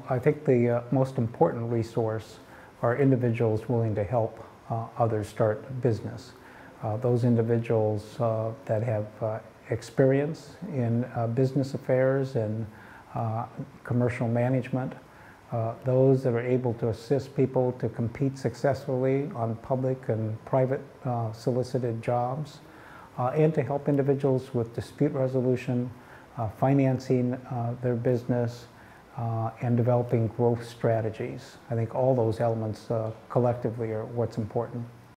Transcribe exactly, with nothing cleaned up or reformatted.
I think the uh, most important resource are individuals willing to help uh, others start a business. Uh, those individuals uh, that have uh, experience in uh, business affairs and uh, commercial management, uh, those that are able to assist people to compete successfully on public and private uh, solicited jobs, uh, and to help individuals with dispute resolution, uh, financing uh, their business, uh, and developing growth strategies. I think all those elements uh, collectively are what's important.